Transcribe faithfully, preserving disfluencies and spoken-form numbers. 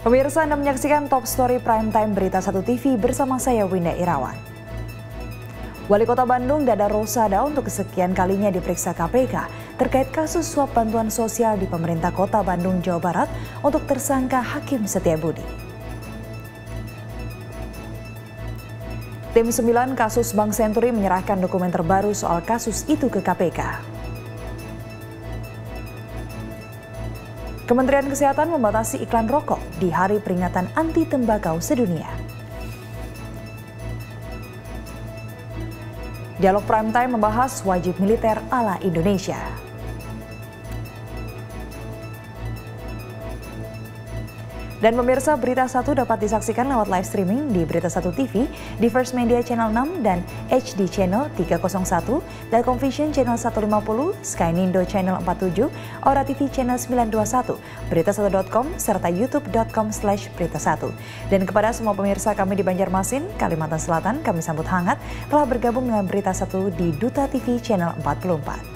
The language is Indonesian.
Pemirsa, Anda menyaksikan Top Story Prime Time Berita Satu T V bersama saya Winda Irawan. Wali Kota Bandung Dada Rosada untuk kesekian kalinya diperiksa K P K terkait kasus suap bantuan sosial di pemerintah Kota Bandung, Jawa Barat untuk tersangka Hakim Setiabudi. Tim sembilan kasus Bank Senturi menyerahkan dokumen terbaru soal kasus itu ke K P K. Kementerian Kesehatan membatasi iklan rokok di Hari Peringatan Anti Tembakau Sedunia. Dialog Prime Time membahas wajib militer ala Indonesia. Dan pemirsa, Berita Satu dapat disaksikan lewat live streaming di Berita Satu T V, di First Media Channel enam dan H D Channel tiga nol satu, Telkom Vision Channel seratus lima puluh, Sky Nindo Channel empat puluh tujuh, Aura T V Channel sembilan dua satu, berita satu titik com, serta youtube titik com slash berita satu. Dan kepada semua pemirsa kami di Banjarmasin, Kalimantan Selatan, kami sambut hangat telah bergabung dengan Berita Satu di Duta T V Channel empat puluh empat.